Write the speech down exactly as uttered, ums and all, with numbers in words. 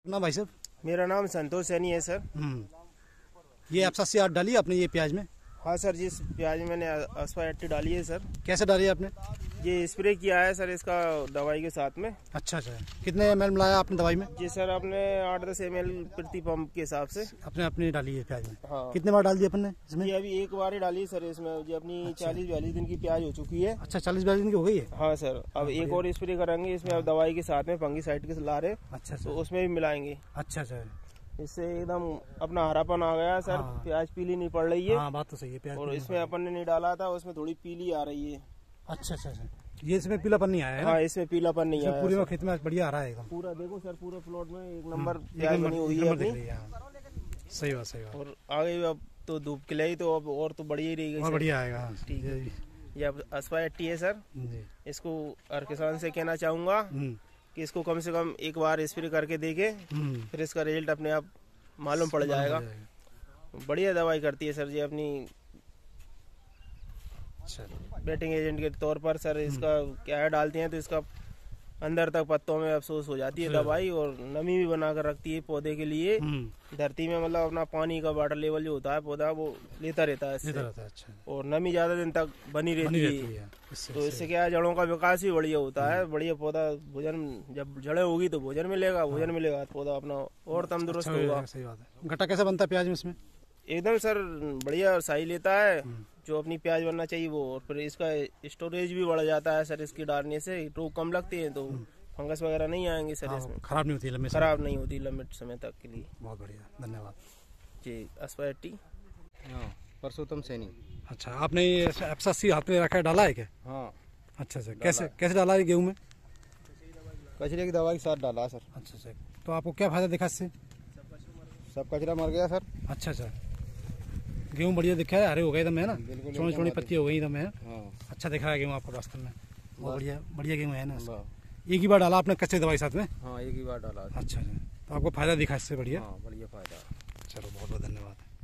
ना भाई साहब, मेरा नाम संतोष सैनी है सर। ये एप्सा सी आठ डाली आपने ये प्याज में? हाँ सर, जिस प्याज में मैंने अस्पा एट्टी डाली है सर। कैसे डाली है आपने? ये स्प्रे किया है सर इसका दवाई के साथ में। अच्छा अच्छा, कितने एम एल मिलाया आपने दवाई में? जी सर, आपने आठ दस एम एल प्रति पंप के हिसाब से अपने अपनी डाली है प्याज में। हाँ। कितने बार डाल दी अपन ने इसमें? ये अभी एक बार ही डाली है सर इसमें। जी अपनी अच्छा। चालीस बयालीस दिन की प्याज हो चुकी है। अच्छा, चालीस बयालीस दिन की हो गई है। हाँ सर, अब एक और स्प्रे करेंगे इसमें। अब दवाई के साथ में फंगीसाइड के ला रहे, अच्छा तो उसमें भी मिलाएंगे। अच्छा अच्छा, इससे एकदम अपना हरापन आ गया सर। हाँ। प्याज पीली नहीं पड़ रही है। हाँ बात तो सही है। प्याज और इसमें अपन ने नहीं डाला था, उसमें थोड़ी पीली आ रही है। अच्छा अच्छा अच्छा, ये इसमें पीलापन नहीं आया है? हाँ, इसमें पीलापन नहीं आया। पूरे खेत में बढ़िया आ रहा है एकदम। पूरा देखो सर, पूरे प्लॉट में एक नंबर प्याज बनी हुई है अपनी। सही बात सही बात। और आगे अब तो धूप खिलाई तो अब और तो बढ़िया ही रहेगी। और बढ़िया आएगा। ठीक है। ये अब अस्पा एट्टी है सर। इसको हर किसान से कहना चाहूंगा कि इसको कम से कम एक बार स्प्रे करके देखे, फिर इसका रिजल्ट अपने आप मालूम पड़ जाएगा। बढ़िया दवाई करती है सर जी अपनी बैटिंग एजेंट के तौर पर सर। इसका क्या है, डालते हैं तो इसका अंदर तक पत्तों में अफसोस हो जाती है दवाई, और नमी भी बना कर रखती है पौधे के लिए। धरती में मतलब अपना पानी का वाटर लेवल जो होता है पौधा वो लेता रहता है इससे। अच्छा। और नमी ज्यादा दिन तक बनी रहती है, तो इससे क्या है, जड़ों का विकास भी बढ़िया होता है। बढ़िया पौधा भोजन, जब जड़ें होगी तो भोजन मिलेगा, भोजन मिलेगा तो पौधा अपना और तंदुरुस्त होगा। सही बात है। गट्टा कैसा बनता है प्याज में इसमें? एकदम सर बढ़िया साई लेता है जो अपनी प्याज बनना चाहिए वो। और फिर इसका स्टोरेज भी बढ़ जाता है सर। इसकी डालने से रोग कम लगते हैं, तो फंगस वगैरह नहीं आएंगे सर इसमें। खराब नहीं होती लंबे खराब नहीं होती लंबे समय तक के लिए। बहुत बढ़िया, धन्यवाद जी। अस्पा एट्टी। हाँ, परसोत्तम सैनी। अच्छा, आपने ये एप्सा सी हाथ में रखा है, डाला है क्या? हाँ। अच्छा अच्छा, कैसे कैसे डाला है गेहूँ में? कचरे की दवाई के साथ डाला सर। अच्छा अच्छा, तो आपको क्या फायदा दिखा इससे? सब कचरा मर गया सर। अच्छा अच्छा, गेहूँ बढ़िया दिखा है, हरे हो गए एकदम है ना, छोटी छोटी पत्ती हो गई एकदम है। हाँ। अच्छा दिख रहा है गेहूँ आपको वास्तव में, बहुत बढ़िया बढ़िया गेहूँ है ना। एक ही बार डाला आपने कच्चे दवाई साथ में? हाँ, एक ही बार डाला। अच्छा अच्छा, तो आपको फायदा दिखा इससे? बढ़िया। हाँ, बढ़िया फायदा। चलो बहुत बहुत धन्यवाद।